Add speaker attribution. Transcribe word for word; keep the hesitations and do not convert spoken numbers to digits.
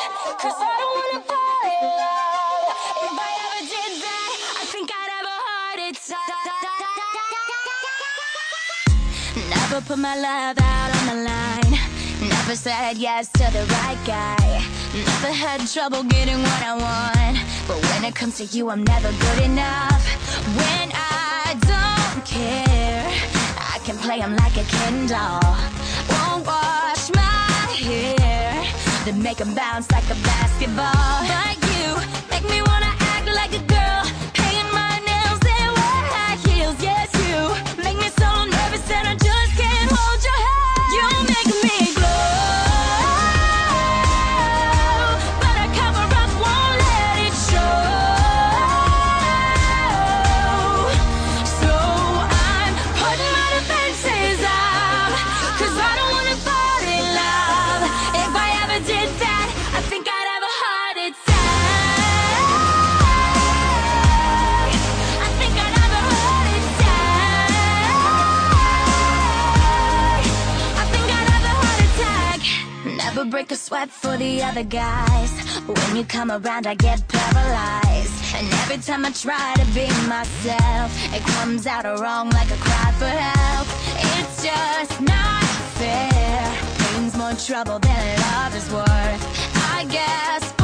Speaker 1: Cause I don't wanna fall in love. If I ever did that, I think I'd have a heart attack. Never put my love out on the line. Never said yes to the right guy. Never had trouble getting what I want. But when it comes to you, I'm never good enough. When I don't care, I can play him like a Ken doll. Won't wash my hair, then make him bounce like a basketball. But you make me wanna act like a girl, paint my nails and wear high heels. Yes, you make me so nervous and I just can't hold your hand. You make me glow, but I cover up, won't let it show. So I'm putting my defenses up, cause I don't wanna fall in love. If I ever did that, I think I'd have a heart attack. I think I'd have a heart attack. I think I'd have a heart attack. Never break a sweat for the other guys. When you come around, I get paralyzed. And every time I try to be myself, it comes out wrong like a cry for help. It's just not fair. Pain's more trouble than love is worth. I guess